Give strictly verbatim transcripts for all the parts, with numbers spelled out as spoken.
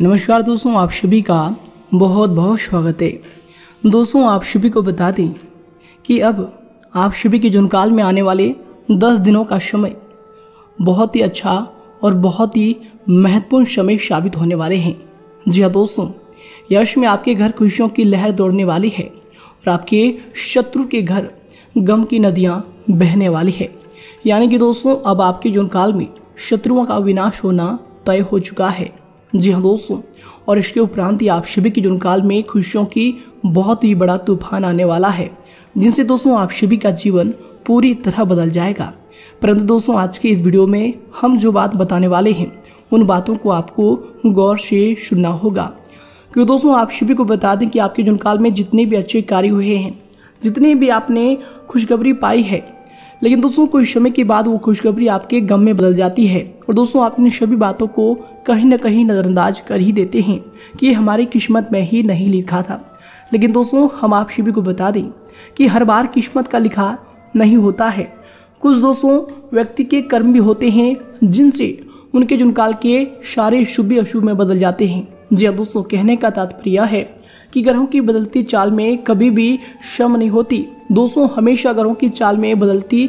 नमस्कार दोस्तों, आप सभी का बहुत बहुत स्वागत है। दोस्तों, आप सभी को बता दें कि अब आप सभी के जुनकाल में आने वाले दस दिनों का समय बहुत ही अच्छा और बहुत ही महत्वपूर्ण समय साबित होने वाले हैं। जी हाँ दोस्तों, यश में आपके घर खुशियों की लहर दौड़ने वाली है और आपके शत्रु के घर गम की नदियाँ बहने वाली है। यानी कि दोस्तों, अब आपके जुनकाल में शत्रुओं का विनाश होना तय हो चुका है। जी हाँ दोस्तों, और इसके उपरांत ही आप सभी के जुनकाल में खुशियों की बहुत ही बड़ा तूफान आने वाला है, जिनसे दोस्तों आप सभी का जीवन पूरी तरह बदल जाएगा। परंतु दोस्तों, आज के इस वीडियो में हम जो बात बताने वाले हैं उन बातों को आपको गौर से सुनना होगा, क्योंकि दोस्तों आप सभी को बता दें कि आपके जुनकाल में जितने भी अच्छे कार्य हुए हैं, जितने भी आपने खुशखबरी पाई है, लेकिन दोस्तों कुछ समय के बाद वो खुशखबरी आपके गम में बदल जाती है और दोस्तों आप इन सभी बातों को कहीं ना कहीं नज़रअंदाज कर ही देते हैं कि ये हमारी किस्मत में ही नहीं लिखा था। लेकिन दोस्तों हम आप सभी को बता दें कि हर बार किस्मत का लिखा नहीं होता है। कुछ दोस्तों व्यक्ति के कर्म भी होते हैं जिनसे उनके जुनकाल के सारे शुभ अशुभ में बदल जाते हैं। जी हाँ दोस्तों, कहने का तात्पर्य है कि ग्रहों की बदलती चाल में कभी भी शम नहीं होती। दोस्तों हमेशा ग्रहों की चाल में बदलती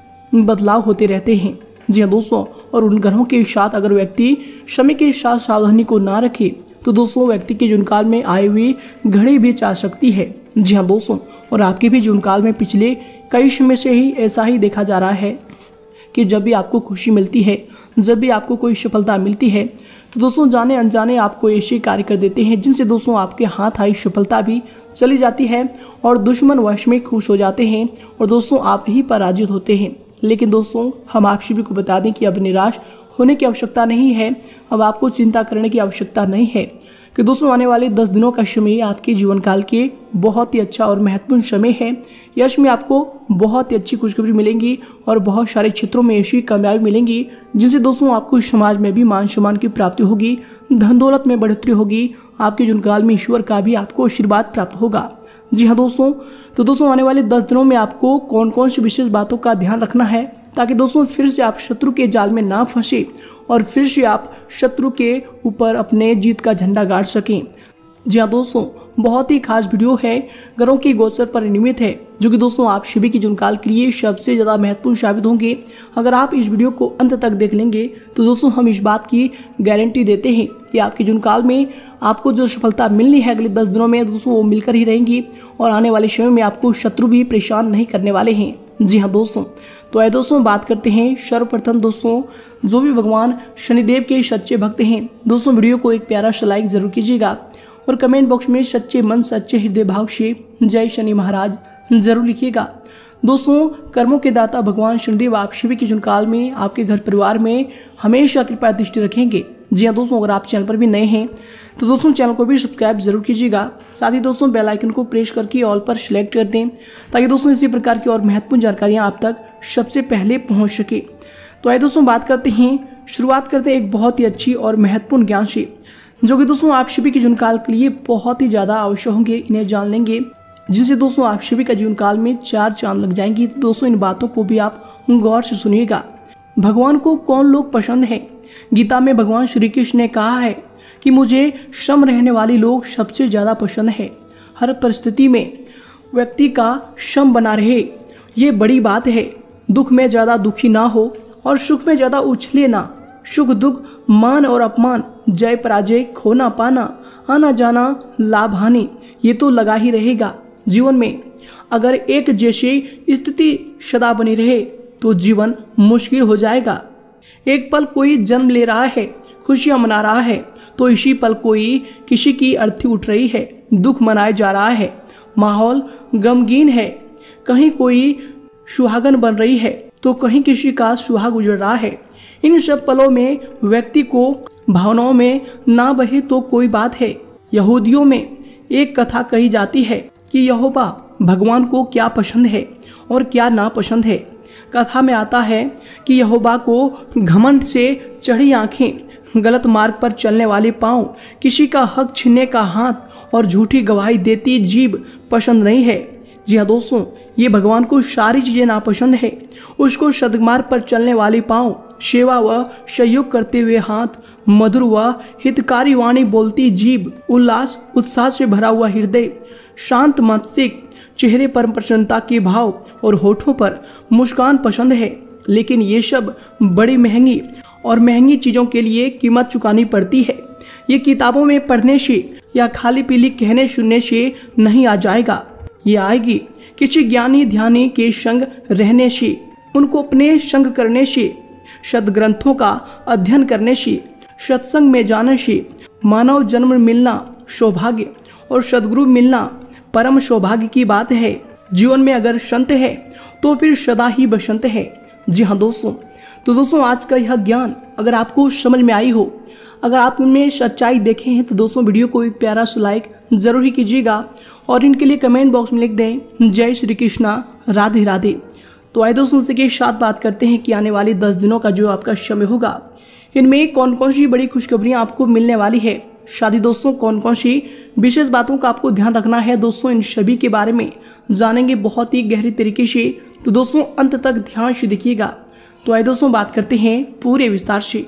बदलाव होते रहते हैं। जी हाँ दोस्तों, और उन ग्रहों के साथ अगर व्यक्ति समय के साथ सावधानी को ना रखे तो दोस्तों व्यक्ति के जुनकाल में आई हुई घड़ी भी जा सकती है। जी हाँ दोस्तों, और आपके भी जुनकाल में पिछले कई समय से ही ऐसा ही देखा जा रहा है कि जब भी आपको खुशी मिलती है, जब भी आपको कोई सफलता मिलती है, तो दोस्तों जाने अनजाने आपको ऐसे कार्य कर देते हैं जिनसे दोस्तों आपके हाथ आई सफलता भी चली जाती है और दुश्मन वश में खुश हो जाते हैं और दोस्तों आप ही पराजित होते हैं। लेकिन दोस्तों हम आप सभी को बता दें कि अब निराश होने की आवश्यकता नहीं है, अब आपको चिंता करने की आवश्यकता नहीं है कि दोस्तों आने वाले दस दिनों का समय आपके जीवन काल के बहुत ही अच्छा और महत्वपूर्ण समय है। यश में आपको बहुत ही अच्छी खुशखबरी मिलेंगी और बहुत सारे क्षेत्रों में ऐसी कामयाबी मिलेंगी जिनसे दोस्तों आपको समाज में भी मान सम्मान की प्राप्ति होगी, धन दौलत में बढ़ोतरी होगी, आपके जुनकाल में ईश्वर का भी आपको आशीर्वाद प्राप्त होगा। जी हाँ दोस्तों, तो दोस्तों आने वाले दस दिनों में आपको कौन कौन सी विशेष बातों का ध्यान रखना है ताकि दोस्तों फिर से आप शत्रु के जाल में ना फंसे और फिर से आप शत्रु के ऊपर अपने जीत का झंडा गाड़ सकें। जी हाँ दोस्तों, बहुत ही खास वीडियो है, ग्रहों की गोचर पर निमित्त है, जो कि दोस्तों आप सभी के जुनकाल के लिए सबसे ज़्यादा महत्वपूर्ण साबित होंगे। अगर आप इस वीडियो को अंत तक देख लेंगे तो दोस्तों हम इस बात की गारंटी देते हैं कि आपके जुनकाल में आपको जो सफलता मिलनी है अगले दस दिनों में दोस्तों वो मिलकर ही रहेंगी और आने वाले समय में आपको शत्रु भी परेशान नहीं करने वाले हैं। जी हाँ दोस्तों, तो आइए दोस्तों बात करते हैं सर्वप्रथम दोस्तों जो भी भगवान शनिदेव के सच्चे भक्त हैं दोस्तों वीडियो को एक प्यारा सा लाइक जरूर कीजिएगा और कमेंट बॉक्स में सच्चे मन सच्चे हृदय भाव से जय शनि महाराज जरूर लिखिएगा। दोस्तों कर्मों के दाता भगवान शनिदेव आप सभी के जुनकाल में आपके घर परिवार में हमेशा कृपा दृष्टि रखेंगे। जी हाँ दोस्तों, अगर आप चैनल पर भी नए हैं तो दोस्तों चैनल को भी सब्सक्राइब जरूर कीजिएगा, साथ ही दोस्तों बेल आइकन को प्रेस करके ऑल पर सिलेक्ट कर दें ताकि दोस्तों इसी प्रकार की और महत्वपूर्ण जानकारियां आप तक सबसे पहले पहुंच सके। तो आइए दोस्तों बात करते हैं, शुरुआत करते हैं एक बहुत ही अच्छी और महत्वपूर्ण ज्ञान से, जो कि दोस्तों आप सभी के जुनकाल के लिए बहुत ही ज्यादा आवश्यक होंगे। इन्हें जान लेंगे जिससे दोस्तों आप सभी का जीवन काल में चार चांद लग जाएंगी। दोस्तों इन बातों को भी आप गौर से सुनिएगा। भगवान को कौन लोग पसंद है? गीता में भगवान श्री कृष्ण ने कहा है कि मुझे सम रहने वाले लोग सबसे ज्यादा पसंद है। हर परिस्थिति में व्यक्ति का सम बना रहे, ये बड़ी बात है। दुख में ज्यादा दुखी ना हो और सुख में ज्यादा उछले ना। सुख दुख, मान और अपमान, जय पराजय, खोना पाना, आना जाना, लाभ हानि, ये तो लगा ही रहेगा जीवन में। अगर एक जैसी स्थिति सदा बनी रहे तो जीवन मुश्किल हो जाएगा। एक पल कोई जन्म ले रहा है, खुशियां मना रहा है, तो इसी पल कोई किसी की अर्थी उठ रही है, दुख मनाया जा रहा है, माहौल गमगीन है। कहीं कोई सुहागन बन रही है तो कहीं किसी का सुहाग गुजर रहा है। इन सब पलों में व्यक्ति को भावनाओं में ना बहे तो कोई बात है। यहूदियों में एक कथा कही जाती है कि यहोवा भगवान को क्या पसंद है और क्या नापसंद है। कथा में आता है कि यहोवा को घमंड से चढ़ी आंखें, गलत मार्ग पर चलने वाले पांव, किसी का हक छीनने का हाथ और झूठी गवाही देती जीभ पसंद नहीं है। जी हाँ दोस्तों, ये भगवान को सारी चीजें नापसंद है। उसको सदमार्ग पर चलने वाले पांव, सेवा व सहयोग करते हुए हाथ, मधुर व हितकारी वाणी बोलती जीभ, उल्लास उत्साह से भरा हुआ हृदय, शांत मानसिक, चेहरे पर प्रसन्नता के भाव और होठों पर मुस्कान पसंद है। लेकिन ये सब बड़ी महंगी और महंगी चीजों के लिए कीमत चुकानी पड़ती है। ये किताबों में पढ़ने से या खाली पीली कहने सुनने से नहीं आ जाएगा। ये आएगी किसी ज्ञानी ध्यानी के संग रहने से, उनको अपने संग करने से, सदग्रंथों का अध्ययन करने से, सत्संग में जाने से मानव जन्म मिलना सौभाग्य और सदगुरु मिलना परम सौभाग्य की बात है। जीवन में अगर संत है तो फिर सदा ही बसंत है। जी हाँ दोस्तों, तो दोस्तों आज का यह ज्ञान अगर आपको समझ में आई हो, अगर आप उनमें सच्चाई देखे हैं तो दोस्तों वीडियो को एक प्यारा सा लाइक जरूर ही कीजिएगा और इनके लिए कमेंट बॉक्स में लिख दें जय श्री कृष्णा राधे राधे। तो आइए दोस्तों से के साथ बात करते हैं कि आने वाली दस दिनों का जो आपका समय होगा, इनमें कौन कौन सी बड़ी खुशखबरियां आपको मिलने वाली है। शादी दोस्तों कौन कौन सी विशेष बातों का आपको ध्यान रखना है दोस्तों, इन सभी के बारे में जानेंगे बहुत ही गहरी तरीके से। तो दोस्तों अंत तक ध्यान से देखिएगा। तो आइए दोस्तों बात करते हैं पूरे विस्तार से।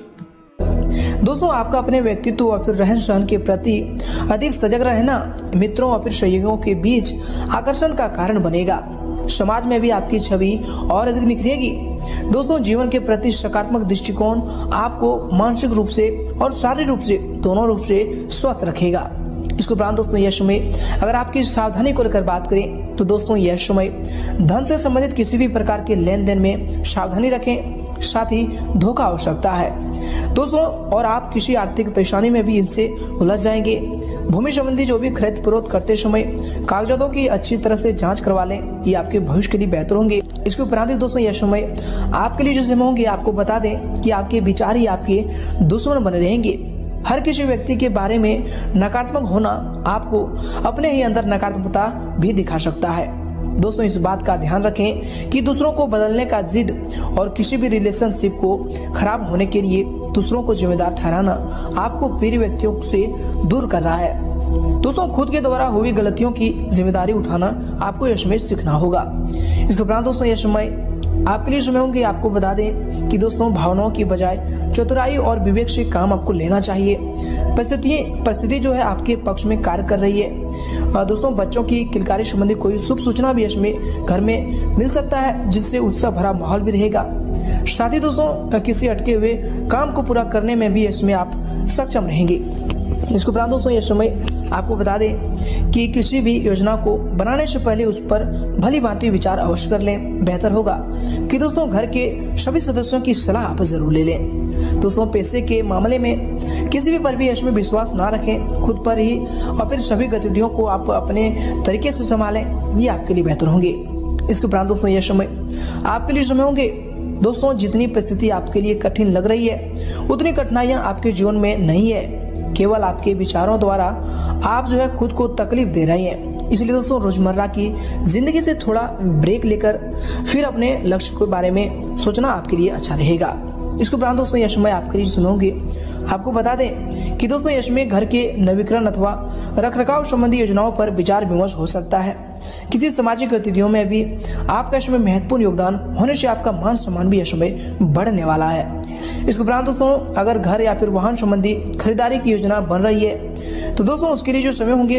दोस्तों आपका अपने व्यक्तित्व और फिर रहन सहन के प्रति अधिक सजग रहना मित्रों और फिर सहयोगियों के बीच आकर्षण का कारण बनेगा। समाज में भी आपकी छवि और अधिक निखरेगी। दोस्तों जीवन के प्रति सकारात्मक दृष्टिकोण आपको मानसिक रूप से और शारीरिक रूप से दोनों रूप से स्वस्थ रखेगा। इसके उपरांत दोस्तों यह समय अगर आपकी सावधानी को लेकर बात करें तो दोस्तों यह समय धन से संबंधित किसी भी प्रकार के लेन देन में सावधानी रखें, साथ ही धोखा हो सकता है दोस्तों, और आप किसी आर्थिक परेशानी में भी इनसे उलझ जाएंगे। भूमि संबंधी जो भी खरीद फरोख्त करते समय कागजातों की अच्छी तरह से जांच करवा लें, ये आपके भविष्य के लिए बेहतर होंगे। इसके उपरांत दोस्तों यह समय आपके लिए जो समय होंगे आपको बता दें कि आपके विचार ही आपके दुश्मन बने रहेंगे। हर किसी व्यक्ति के बारे में नकारात्मक होना आपको अपने ही अंदर नकारात्मकता भी दिखा सकता है। दोस्तों इस बात का ध्यान रखें कि दूसरों को बदलने का जिद और किसी भी रिलेशनशिप को खराब होने के लिए दूसरों को जिम्मेदार ठहराना आपको प्रिय व्यक्तियों से दूर कर रहा है। दोस्तों खुद के द्वारा हुई गलतियों की जिम्मेदारी उठाना आपको यह समय सीखना होगा। इसके उपरांत दोस्तों यह समय आपके लिए समय होंगे आपको बता दें कि दोस्तों भावनाओं की बजाय चतुराई और विवेक से काम आपको लेना चाहिए। परिस्थिति परिस्थिति जो है आपके पक्ष में कार्य कर रही है। दोस्तों बच्चों की किलकारी संबंधी कोई शुभ सूचना भी इसमें घर में मिल सकता है, जिससे उत्साह भरा माहौल भी रहेगा। साथ ही दोस्तों किसी अटके हुए काम को पूरा करने में भी इसमें आप सक्षम रहेंगे। इसके उपरांत दोस्तों यह समय आपको बता दें कि किसी भी योजना को बनाने से पहले उस पर भली भांति विचार अवश्य कर लें। बेहतर होगा कि दोस्तों घर के सभी सदस्यों की सलाह आप जरूर ले लें। दोस्तों पैसे के मामले में किसी भी परिवेश में विश्वास ना रखें, खुद पर ही और फिर सभी गतिविधियों को आप अपने तरीके से संभालें, ये आपके लिए बेहतर होंगे। इसके उपरांत दोस्तों यह समय आपके लिए समय होंगे दोस्तों जितनी परिस्थिति आपके लिए कठिन लग रही है उतनी कठिनाइयां आपके जीवन में नहीं है। केवल आपके विचारों द्वारा आप जो है खुद को तकलीफ दे रहे हैं। इसलिए दोस्तों रोजमर्रा की जिंदगी से थोड़ा ब्रेक लेकर फिर अपने लक्ष्य के बारे में सोचना आपके लिए अच्छा रहेगा। इसके उपरांत दोस्तों यह समय आपके लिए सुनोगे आपको बता दें कि दोस्तों इसमें घर के नवीकरण अथवा रखरखाव संबंधी योजनाओं पर विचार विमर्श हो सकता है। किसी सामाजिक गतिविधियों में भी आपका इसमें महत्वपूर्ण योगदान होने से आपका मान सम्मान भी इसमें बढ़ने वाला है। इसके उपरांत दोस्तों अगर घर या फिर वाहन संबंधी खरीदारी की योजना बन रही है तो दोस्तों उसके लिए जो समय होंगे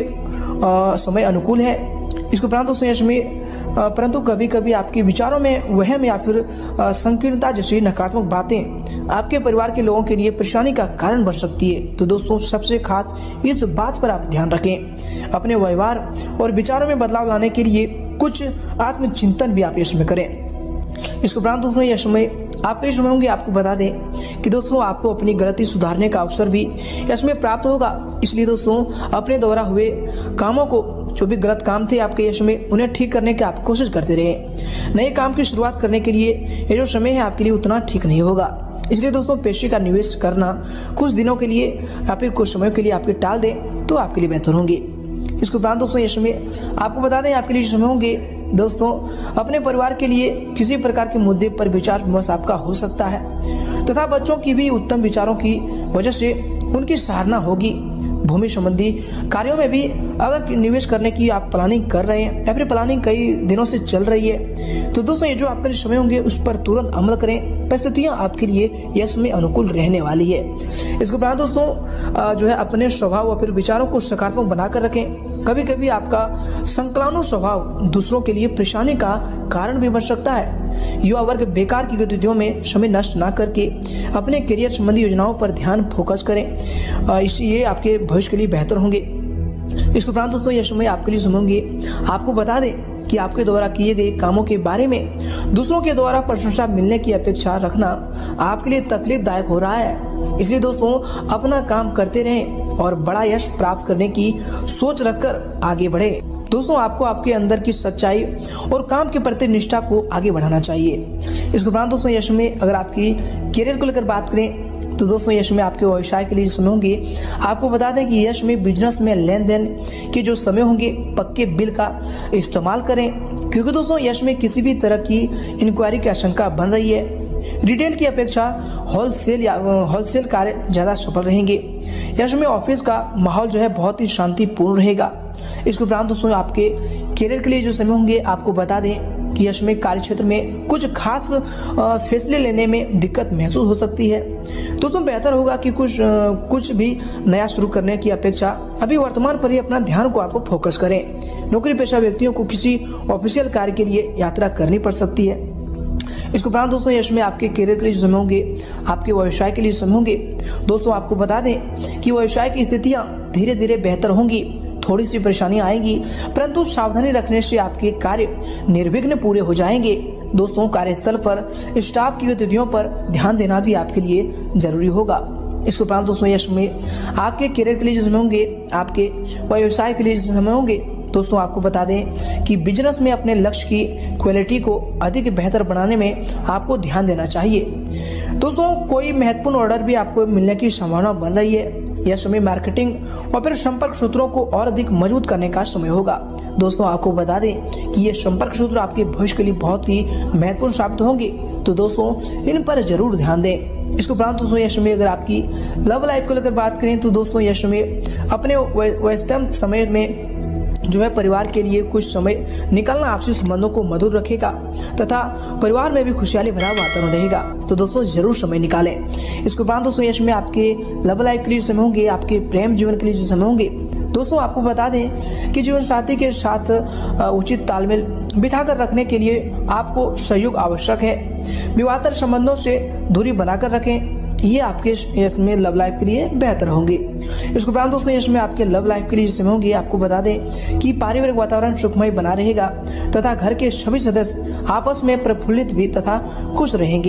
आ, समय अनुकूल है। इसके उपरांत दोस्तों इसमें परंतु कभी कभी आपके विचारों में वहम या फिर संकीर्णता जैसी नकारात्मक बातें आपके परिवार के लोगों के लिए परेशानी का कारण बन सकती है। तो दोस्तों सबसे खास इस बात पर आप ध्यान रखें। अपने व्यवहार और विचारों में बदलाव लाने के लिए कुछ आत्मचिंतन भी आप इसमें करें। इसके उपरांत दोस्तों यह समय आपके समय होंगे आपको बता दें कि दोस्तों आपको अपनी गलती सुधारने का अवसर भी इसमें प्राप्त होगा। इसलिए दोस्तों अपने द्वारा हुए कामों को जो भी गलत काम थे आपके यश में उन्हें ठीक करने की आप कोशिश करते रहे। नए काम की शुरुआत करने के लिए ये जो समय है आपके लिए उतना ठीक नहीं होगा। इसलिए दोस्तों पैसे का निवेश करना कुछ दिनों के लिए या फिर कुछ समय के लिए आपके टाल दें तो आपके लिए बेहतर होंगे। इसके उपरांत दोस्तों ये समय आपको बता दें आपके लिए समय होंगे दोस्तों अपने परिवार के लिए किसी प्रकार के मुद्दे पर विचार विमर्श आपका हो सकता है तथा बच्चों की भी उत्तम विचारों की वजह से उनकी सराहना होगी। भूमि संबंधी कार्यों में भी अगर निवेश करने की आप प्लानिंग कर रहे हैं या फिर प्लानिंग कई दिनों से चल रही है तो दोस्तों ये जो आपके लिए समय होंगे उस पर तुरंत अमल करें। परिस्थितियां आपके लिए यश में अनुकूल रहने वाली है। इसके उपरांत दोस्तों जो है अपने स्वभाव और फिर विचारों को सकारात्मक बनाकर रखें। कभी कभी आपका संकलानु स्वभाव दूसरों के लिए परेशानी का कारण भी बन सकता है। युवा वर्ग बेकार की गतिविधियों में समय नष्ट ना करके अपने करियर संबंधी योजनाओं पर ध्यान फोकस करें, इससे ये आपके भविष्य के लिए बेहतर होंगे। इसके उपरांत दोस्तों यह समय आपके लिए सुनोगे। आपको बता दें कि आपके द्वारा किए गए कामों के बारे में दूसरों के द्वारा प्रशंसा मिलने की अपेक्षा रखना आपके लिए तकलीफदायक हो रहा है। इसलिए दोस्तों अपना काम करते रहें और बड़ा यश प्राप्त करने की सोच रखकर आगे बढ़े। दोस्तों आपको आपके अंदर की सच्चाई और काम के प्रति निष्ठा को आगे बढ़ाना चाहिए। इसके उपरांत दोस्तों यश में अगर आपकी करियर को लेकर बात करें तो दोस्तों यश में आपके व्यवसाय के लिए समय होंगे। आपको बता दें कि यश में बिजनेस में लेन देन के जो समय होंगे पक्के बिल का इस्तेमाल करें, क्योंकि दोस्तों यश में किसी भी तरह की इंक्वायरी की आशंका बन रही है। रिटेल की अपेक्षा होलसेल या होलसेल कार्य ज़्यादा सफल रहेंगे। यश में ऑफिस का माहौल जो है बहुत ही शांतिपूर्ण रहेगा। इसके उपरांत दोस्तों आपके करियर के लिए जो समय होंगे आपको बता दें कि यश में कार्य क्षेत्र में कुछ खास फैसले लेने में दिक्कत महसूस हो सकती है। दोस्तों बेहतर होगा कि कुछ कुछ भी नया शुरू करने की अपेक्षा अभी वर्तमान पर ही अपना ध्यान को आपको फोकस करें। नौकरी पेशा व्यक्तियों को किसी ऑफिशियल कार्य के लिए यात्रा करनी पड़ सकती है। इसके उपरांत दोस्तों यश में आपके करियर के लिए समय होंगे, आपके व्यवसाय के लिए समय होंगे। दोस्तों आपको बता दें कि व्यवसाय की स्थितियां धीरे धीरे बेहतर होंगी। थोड़ी सी परेशानियां आएंगी, परंतु सावधानी रखने से आपके कार्य निर्विघ्न पूरे हो जाएंगे। दोस्तों कार्यस्थल पर स्टाफ की गतिविधियों पर ध्यान देना भी आपके लिए जरूरी होगा। इसके उपरांत दोस्तों यश में आपके करियर के लिए जो समय होंगे, आपके व्यवसाय के लिए जो समय होंगे, दोस्तों आपको बता दें कि बिजनेस में अपने लक्ष्य की क्वालिटी को अधिक बेहतर बनाने में आपको ध्यान देना चाहिए। दोस्तों कोई महत्वपूर्ण ऑर्डर भी आपको मिलने की संभावना बन रही है। यह समय मार्केटिंग और फिर संपर्क सूत्रों को और अधिक मजबूत करने का समय होगा। दोस्तों आपको बता दें कि ये संपर्क सूत्र आपके भविष्य के लिए बहुत ही महत्वपूर्ण साबित होंगे, तो दोस्तों इन पर जरूर ध्यान दें। इसके उपरांत दोस्तों यह समय अगर आपकी लव लाइफ को लेकर बात करें तो दोस्तों यह समय अपने व्यस्तम समय में जो है परिवार के लिए कुछ समय निकालना आपसी संबंधों को मधुर रखेगा तथा परिवार में भी खुशहाली भरा वातावरण रहेगा, तो दोस्तों जरूर समय निकालें। इसके उपरांत दोस्तों यश में आपके लव लाइफ के लिए समय होंगे, आपके प्रेम जीवन के लिए जो समय होंगे। दोस्तों आपको बता दें कि जीवन साथी के साथ उचित तालमेल बिठाकर रखने के लिए आपको सहयोग आवश्यक है। विवादास्पद संबंधों से दूरी बनाकर रखें, ये आपके यश में लव लाइफ के लिए बेहतर होंगे। इसके उपरांत दोस्तों यश में आपके लव लाइफ के लिए समय होंगे। आपको बता दें कि पारिवारिक वातावरण सुखमय बना रहेगा तथा घर के सभी सदस्य आपस में प्रफुल्लित भी तथा खुश रहेंगे।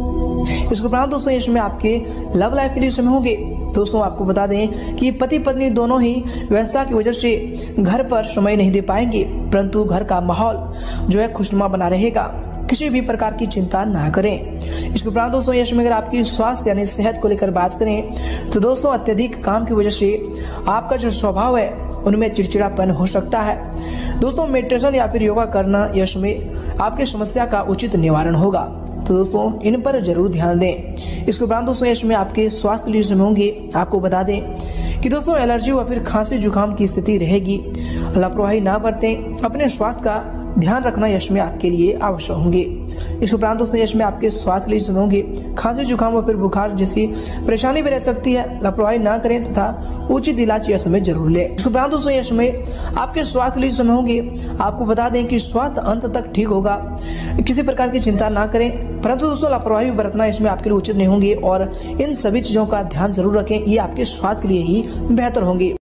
इसके उपरांत दोस्तों यश में आपके लव लाइफ के लिए समय होंगे। दोस्तों आपको बता दें कि पति पत्नी दोनों ही व्यस्तता की वजह से घर पर समय नहीं दे पाएंगे, परंतु घर का माहौल जो है खुशनुमा बना रहेगा। किसी भी प्रकार की चिंता ना करें। इसके उपरांत दोस्तों यश में अगर आपकी स्वास्थ्य यानी सेहत को लेकर बात करें तो दोस्तों अत्यधिक काम की वजह से आपका जो स्वभाव है उनमें चिड़चिड़ापन हो सकता है। दोस्तों मेडिटेशन या फिर योगा करना यश में आपकी समस्या का उचित निवारण होगा, तो दोस्तों इन पर जरूर ध्यान दें। इसके उपरांत दोस्तों यश में आपके स्वास्थ्य के लिए समय होंगे। आपको बता दें कि दोस्तों एलर्जी या फिर खांसी जुकाम की स्थिति रहेगी। लापरवाही ना बरतें, अपने स्वास्थ्य का ध्यान रखना यश में आपके लिए आवश्यक होंगे। इसके उपरांत दोस्तों यश में आपके स्वास्थ्य के लिए समय होंगे। खांसी जुकाम और फिर बुखार जैसी परेशानी भी रह सकती है, लापरवाही ना करें तथा उचित इलाज यह समय जरूर लें। इसके उपरांत दोस्तों यश में आपके स्वास्थ्य के लिए समय होंगे। आपको बता दें कि स्वास्थ्य अंत तक ठीक होगा, किसी प्रकार की चिंता ना करें, परंतु दोस्तों लापरवाही भी बरतना इसमें आपके लिए उचित नहीं होंगे और इन सभी चीजों का ध्यान जरूर रखें, ये आपके स्वास्थ्य के लिए ही बेहतर होंगे।